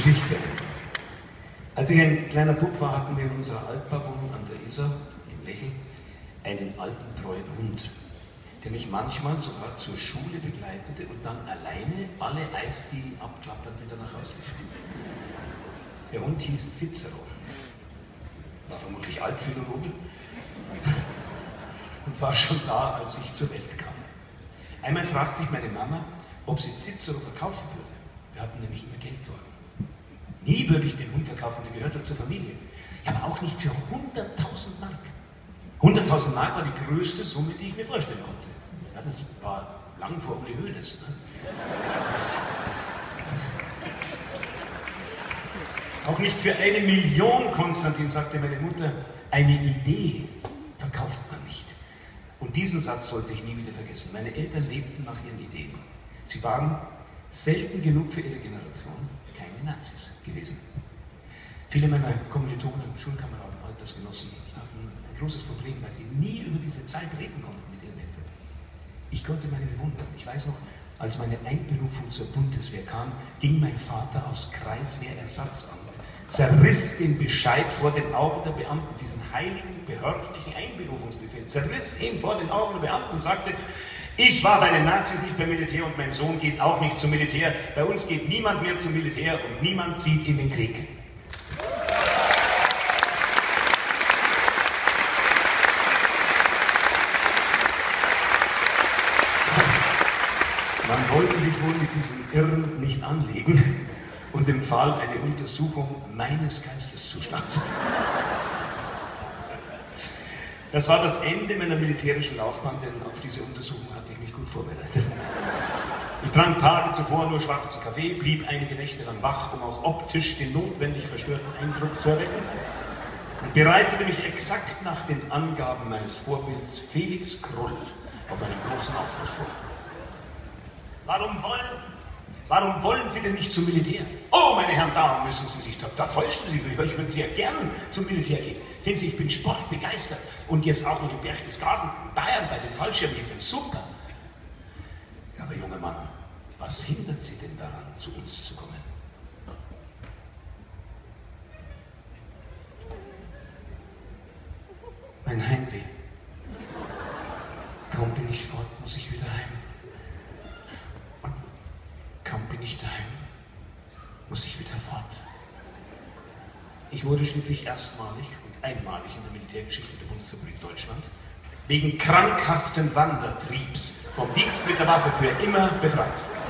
Geschichte. Als ich ein kleiner Bub war, hatten wir in unserer Altbauwohnung an der Isar, in Lechel, einen alten, treuen Hund, der mich manchmal sogar zur Schule begleitete und dann alleine alle Eisdielen abklappernd wieder nach Hause lief. Der Hund hieß Cicero, war vermutlich Altphilologe und war schon da, als ich zur Welt kam. Einmal fragte ich meine Mama, ob sie Cicero verkaufen würde. Wir hatten nämlich immer Geldsorgen. Nie würde ich den Hund verkaufen, der gehört doch zur Familie. Ja, aber auch nicht für 100.000 Mark. 100.000 Mark war die größte Summe, die ich mir vorstellen konnte. Ja, das war lang vor Uli Hoeneß. Ne? Auch nicht für 1 Million, Konstantin, sagte meine Mutter, eine Idee verkauft man nicht. Und diesen Satz sollte ich nie wieder vergessen. Meine Eltern lebten nach ihren Ideen. Sie waren selten genug für ihre Generation keine Nazis gewesen. Viele meiner Kommilitonen, Schulkameraden, Altersgenossen hatten ein großes Problem, weil sie nie über diese Zeit reden konnten mit ihren Eltern. Ich konnte meine bewundern. Ich weiß noch, als meine Einberufung zur Bundeswehr kam, ging mein Vater aufs Kreiswehrersatzamt, zerriss den Bescheid vor den Augen der Beamten, diesen heiligen behördlichen Einberufungsbefehl, zerriss ihn vor den Augen der Beamten und sagte, ich war bei den Nazis nicht beim Militär und mein Sohn geht auch nicht zum Militär. Bei uns geht niemand mehr zum Militär und niemand zieht in den Krieg. Man wollte sich wohl mit diesem Irren nicht anlegen und empfahl eine Untersuchung meines Geisteszustands. Das war das Ende meiner militärischen Laufbahn, denn auf diese Untersuchung hatte ich mich gut vorbereitet. Ich trank Tage zuvor nur schwarzen Kaffee, blieb einige Nächte lang wach, um auch optisch den notwendig verstörten Eindruck zu erwecken und bereitete mich exakt nach den Angaben meines Vorbilds Felix Krull auf einen großen Auftritt vor. Warum wollen Sie denn nicht zum Militär? Oh, meine Herren, da müssen Sie sich, da täuschen Sie sich, ich würde sehr gern zum Militär gehen. Sehen Sie, ich bin sportbegeistert und jetzt auch noch in Berchtesgaden, Bayern, bei den Fallschirmjägern, super. Ja, aber junger Mann, was hindert Sie denn daran, zu uns zu kommen? Mein Heimweh. Kaum bin ich fort, muss ich wieder heim. Kaum bin ich daheim, muss ich wieder fort. Ich wurde schließlich erstmalig und einmalig in der Militärgeschichte der Bundesrepublik Deutschland wegen krankhaften Wandertriebs vom Dienst mit der Waffe für immer befreit.